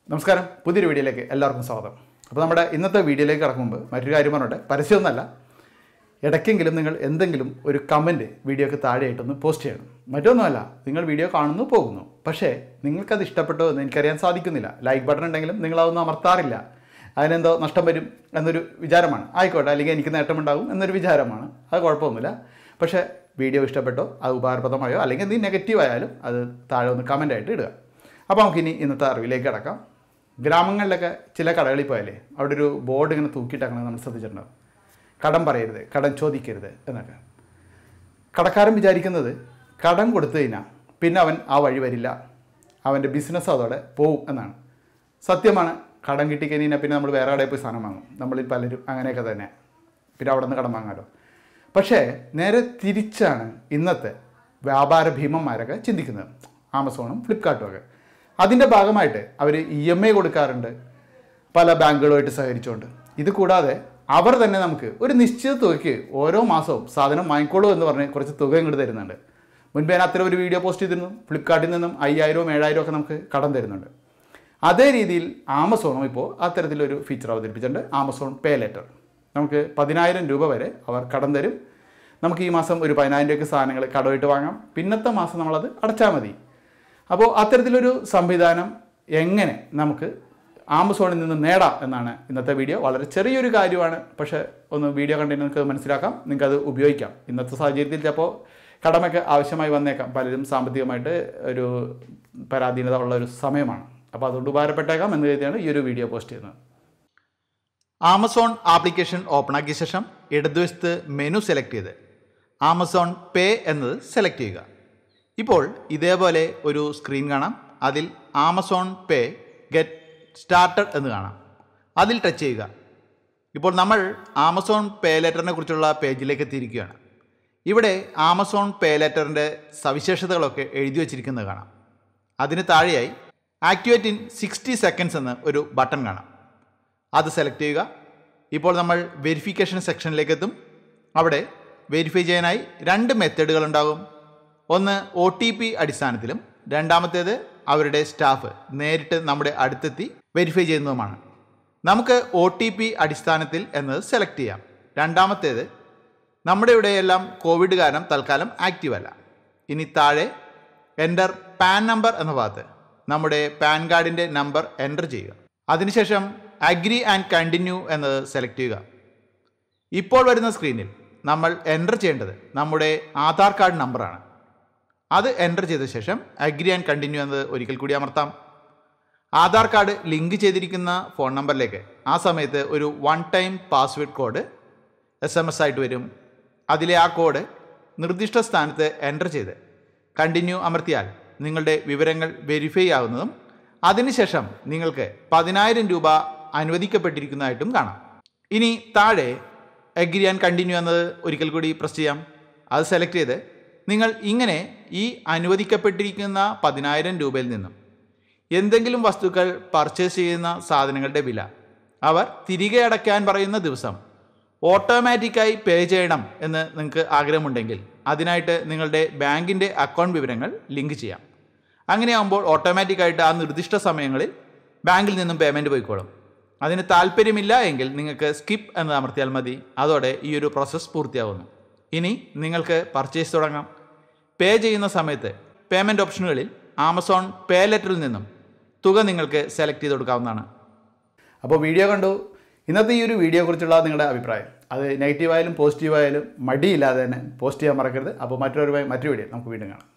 നമസ്കാരം, പുതിയൊരു വീഡിയോയിലേക്ക് എല്ലാവർക്കും സ്വാഗതം. അപ്പോൾ നമ്മുടെ ഇന്നത്തെ വീഡിയോയിലേക്ക് കടക്കുമ്പോൾ മറ്റൊരു കാര്യം പറഞ്ഞോട്ടെ, പരസ്യമൊന്നുമല്ല. ഇടയ്ക്കെങ്കിലും നിങ്ങൾ എന്തെങ്കിലും ഒരു കമൻറ്റ് വീഡിയോക്ക് താഴെയായിട്ടൊന്ന് പോസ്റ്റ് ചെയ്യണം. മറ്റൊന്നുമല്ല, നിങ്ങൾ വീഡിയോ കാണുന്നു പോകുന്നു, പക്ഷേ നിങ്ങൾക്കത് ഇഷ്ടപ്പെട്ടോ എന്ന് എനിക്കറിയാൻ സാധിക്കുന്നില്ല. ലൈക്ക് ബട്ടൺ ഉണ്ടെങ്കിലും നിങ്ങളതൊന്നും അമർത്താറില്ല. അതിനെന്തോ നഷ്ടം വരും എന്നൊരു വിചാരമാണ്. ആയിക്കോട്ടെ, അല്ലെങ്കിൽ എനിക്ക് നേട്ടമുണ്ടാകും എന്നൊരു വിചാരമാണ്. അത് കുഴപ്പമൊന്നുമില്ല. പക്ഷേ വീഡിയോ ഇഷ്ടപ്പെട്ടോ, അത് ഉപകാരപ്രദമായോ അല്ലെങ്കിൽ എന്തെങ്കിലും നെഗറ്റീവ് ആയാലും അത് താഴെ ഒന്ന് കമൻ്റായിട്ട് ഇടുക. അപ്പോൾ നമുക്കിനി ഇന്നത്തെ അറിവിലേക്ക് കിടക്കാം. ഗ്രാമങ്ങളിലൊക്കെ ചില കടകളിൽ പോയാലേ അവിടെ ഒരു ബോർഡ് ഇങ്ങനെ തൂക്കിയിട്ടാണ് നമ്മൾ ശ്രദ്ധിച്ചിട്ടുണ്ടാവും. കടം പറയരുത്, കടം ചോദിക്കരുത് എന്നൊക്കെ. കടക്കാരൻ വിചാരിക്കുന്നത് കടം കൊടുത്തു കഴിഞ്ഞാൽ പിന്നെ അവൻ ആ വഴി വരില്ല, അവൻ്റെ ബിസിനസ് അതോടെ പോവും എന്നാണ്. സത്യമാണ്. കടം കിട്ടിക്കഴിഞ്ഞാൽ പിന്നെ നമ്മൾ വേറെ കടയിൽ പോയി സാധനം വാങ്ങും. നമ്മളിൽ പലരും അങ്ങനെയൊക്കെ തന്നെ, പിന്നെ അവിടെ നിന്ന് കടം വാങ്ങാമല്ലോ. പക്ഷേ നേരെ തിരിച്ചാണ് ഇന്നത്തെ വ്യാപാര ഭീമന്മാരൊക്കെ ചിന്തിക്കുന്നത്. ആമസോണും ഫ്ലിപ്കാർട്ടും ഒക്കെ അതിൻ്റെ ഭാഗമായിട്ട് അവർ EMI കൊടുക്കാറുണ്ട്, പല ബാങ്കുകളുമായിട്ട് സഹകരിച്ചുകൊണ്ട്. ഇത് കൂടാതെ അവർ തന്നെ നമുക്ക് ഒരു നിശ്ചിത തുകയ്ക്ക് ഓരോ മാസവും സാധനം വാങ്ങിക്കോളൂ എന്ന് പറഞ്ഞ് കുറച്ച് തുക ഇങ്ങോട്ട് തരുന്നുണ്ട്. മുൻപ് ഞാൻ അത്തരം ഒരു വീഡിയോ പോസ്റ്റ് ചെയ്തിരുന്നു. ഫ്ലിപ്കാർട്ടിൽ നിന്നും 5000 7000 ഒക്കെ നമുക്ക് കടം തരുന്നുണ്ട്. അതേ രീതിയിൽ ആമസോണും ഇപ്പോൾ അത്തരത്തിലൊരു ഫീച്ചർ അവതരിപ്പിച്ചിട്ടുണ്ട്. Amazon pay later. നമുക്ക് 10,000 രൂപ വരെ അവർ കടം തരും. നമുക്ക് ഈ മാസം ഒരു 10,000 രൂപയ്ക്ക് സാധനങ്ങൾ കടമായിട്ട് വാങ്ങാം, പിന്നത്തെ മാസം നമ്മളത് അടച്ചാൽ മതി. അപ്പോൾ അത്തരത്തിലൊരു സംവിധാനം എങ്ങനെ നമുക്ക് ആമസോണിൽ നിന്ന് നേടാം എന്നാണ് ഇന്നത്തെ വീഡിയോ. വളരെ ചെറിയൊരു കാര്യമാണ്, പക്ഷേ ഒന്ന് വീഡിയോ കണ്ടിട്ട് നിങ്ങൾക്ക് മനസ്സിലാക്കാം, നിങ്ങൾക്കത് ഉപയോഗിക്കാം. ഇന്നത്തെ സാഹചര്യത്തിൽ ചിലപ്പോൾ കടമൊക്കെ ആവശ്യമായി വന്നേക്കാം. പലരും സാമ്പത്തികമായിട്ട് ഒരു പരാധീനത ഉള്ള ഒരു സമയമാണ്. അപ്പോൾ അതുകൊണ്ട് ഉപകാരപ്പെട്ടേക്കാം എന്ന് കരുതിയാണ് ഈ ഒരു വീഡിയോ പോസ്റ്റ് ചെയ്യുന്നത്. ആമസോൺ ആപ്ലിക്കേഷൻ ഓപ്പൺ ആക്കിയ ശേഷം ഇടതുവശത്ത് മെനു സെലക്ട് ചെയ്ത് ആമസോൺ പേ എന്നത് സെലക്ട് ചെയ്യുക. ഇപ്പോൾ ഇതേപോലെ ഒരു സ്ക്രീൻ കാണാം. അതിൽ ആമസോൺ പേ ഗെറ്റ് സ്റ്റാർട്ടഡ് എന്ന് കാണാം. അതിൽ ടച്ച് ചെയ്യുക. ഇപ്പോൾ നമ്മൾ ആമസോൺ പേ ലെറ്ററിനെ കുറിച്ചുള്ള പേജിലേക്ക് എത്തിയിരിക്കുകയാണ്. ഇവിടെ ആമസോൺ പേ ലെറ്ററിൻ്റെ സവിശേഷതകളൊക്കെ എഴുതി വച്ചിരിക്കുന്നത് കാണാം. അതിന് താഴെയായി ആക്ടിവേറ്റ് ഇൻ 60 സെക്കൻഡ്സ് എന്ന് ഒരു ബട്ടൺ കാണാം. അത് സെലക്ട് ചെയ്യുക. ഇപ്പോൾ നമ്മൾ വെരിഫിക്കേഷൻ സെക്ഷനിലേക്ക് എത്തും. അവിടെ വെരിഫൈ ചെയ്യാനായി 2 മെത്തേഡുകൾ ഉണ്ടാകും. ഒന്ന് OTP അടിസ്ഥാനത്തിലും രണ്ടാമത്തേത് അവരുടെ സ്റ്റാഫ് നേരിട്ട് നമ്മുടെ അടുത്തെത്തി വെരിഫൈ ചെയ്യുന്നതുമാണ്. നമുക്ക് OTP അടിസ്ഥാനത്തിൽ എന്നത് സെലക്ട് ചെയ്യാം. രണ്ടാമത്തേത് നമ്മുടെ ഇവിടെയെല്ലാം കോവിഡ് കാരണം തൽക്കാലം ആക്റ്റീവ് അല്ല. ഇനി താഴെ എൻ്റർ പാൻ നമ്പർ എന്ന ഭാഗത്ത് നമ്മുടെ പാൻ കാർഡിൻ്റെ നമ്പർ എൻ്റർ ചെയ്യുക. അതിനുശേഷം അഗ്രി ആൻഡ് കണ്ടിന്യൂ എന്നത് സെലക്ട് ചെയ്യുക. ഇപ്പോൾ വരുന്ന സ്ക്രീനിൽ നമ്മൾ എൻ്റർ ചെയ്യേണ്ടത് നമ്മുടെ ആധാർ കാർഡ് നമ്പറാണ്. അത് എൻ്റർ ചെയ്ത ശേഷം അഗ്രി ആൻഡ് കണ്ടിന്യൂ എന്നത് ഒരിക്കൽ കൂടി അമർത്താം. ആധാർ കാർഡ് ലിങ്ക് ചെയ്തിരിക്കുന്ന ഫോൺ നമ്പറിലേക്ക് ആ സമയത്ത് ഒരു 1 ടൈം പാസ്വേഡ് കോഡ് SMS ആയിട്ട് വരും. അതിലെ ആ കോഡ് നിർദ്ദിഷ്ട സ്ഥാനത്ത് എൻ്റർ ചെയ്ത് കണ്ടിന്യൂ അമർത്തിയാൽ നിങ്ങളുടെ വിവരങ്ങൾ വെരിഫൈ ആവുന്നതും അതിനുശേഷം നിങ്ങൾക്ക് 10,000 രൂപ അനുവദിക്കപ്പെട്ടിരിക്കുന്നതായിട്ടും കാണാം. ഇനി താഴെ അഗ്രി ആൻഡ് കണ്ടിന്യൂ എന്നത് ഒരിക്കൽ കൂടി പ്രസ് ചെയ്യാം. അത് സെലക്ട് ചെയ്ത് നിങ്ങൾ ഇങ്ങനെ ഈ അനുവദിക്കപ്പെട്ടിരിക്കുന്ന 10,000 രൂപയിൽ നിന്നും എന്തെങ്കിലും വസ്തുക്കൾ പർച്ചേസ് ചെയ്യുന്ന സാധനങ്ങളുടെ വില അവർ തിരികെ അടയ്ക്കാൻ പറയുന്ന ദിവസം ഓട്ടോമാറ്റിക്കായി പേ ചെയ്യണം എന്ന് നിങ്ങൾക്ക് ആഗ്രഹമുണ്ടെങ്കിൽ അതിനായിട്ട് നിങ്ങളുടെ ബാങ്കിൻ്റെ അക്കൗണ്ട് വിവരങ്ങൾ ലിങ്ക് ചെയ്യാം. അങ്ങനെയാകുമ്പോൾ ഓട്ടോമാറ്റിക്കായിട്ട് ആ നിർദ്ദിഷ്ട സമയങ്ങളിൽ ബാങ്കിൽ നിന്നും പേയ്മെൻറ്റ് പോയിക്കോളും. അതിന് താല്പര്യമില്ല എങ്കിൽ നിങ്ങൾക്ക് സ്കിപ്പ് എന്ന് അമർത്തിയാൽ മതി. അതോടെ ഈ ഒരു പ്രോസസ്സ് പൂർത്തിയാവുന്നു. ഇനി നിങ്ങൾക്ക് പർച്ചേസ് തുടങ്ങാം. പേ ചെയ്യുന്ന സമയത്ത് പേയ്മെൻറ്റ് ഓപ്ഷനുകളിൽ ആമസോൺ പേ ലെറ്ററിൽ നിന്നും തുക നിങ്ങൾക്ക് സെലക്ട് ചെയ്ത് കൊടുക്കാവുന്നതാണ്. അപ്പോൾ വീഡിയോ കണ്ടു. ഇന്നത്തെ ഈ ഒരു വീഡിയോയെക്കുറിച്ചുള്ള നിങ്ങളുടെ അഭിപ്രായം അത് നെഗറ്റീവായാലും പോസിറ്റീവായാലും മടിയില്ലാതെ തന്നെ പോസ്റ്റ് ചെയ്യാൻ മറക്കരുത്. അപ്പോൾ മറ്റൊരു വീഡിയോ നമുക്ക് വീണ്ടും കാണാം.